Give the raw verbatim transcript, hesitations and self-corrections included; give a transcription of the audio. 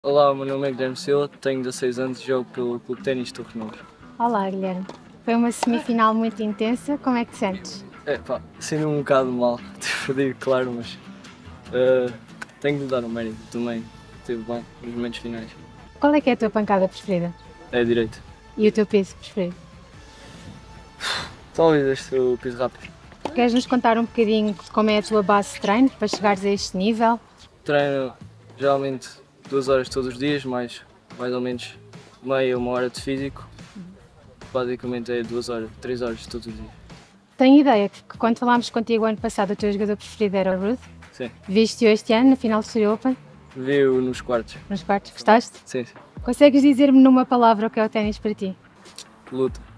Olá, o meu nome é Guilherme Silva, tenho dezasseis anos e jogo pelo Clube Ténis Torre Novo. Olá, Guilherme. Foi uma semifinal muito intensa, como é que te sentes? É pá, sinto-me um bocado mal, tive perdido, claro, mas uh, tenho de dar o mérito também, estive bem nos momentos finais. Qual é que é a tua pancada preferida? É direito. E o teu peso preferido? Talvez este o piso rápido. Queres nos contar um bocadinho de como é a tua base de treino para chegares a este nível? Treino geralmente duas horas todos os dias, mais, mais ou menos meia, uma hora de físico. Basicamente é duas horas, três horas todos os dias. Tenho ideia que quando falámos contigo ano passado o teu jogador preferido era o Ruth. Sim. Viste-o este ano na final do Australian Open? Vi-o nos quartos. Nos quartos, gostaste? Sim, sim. Consegues dizer-me numa palavra o que é o ténis para ti? Luta.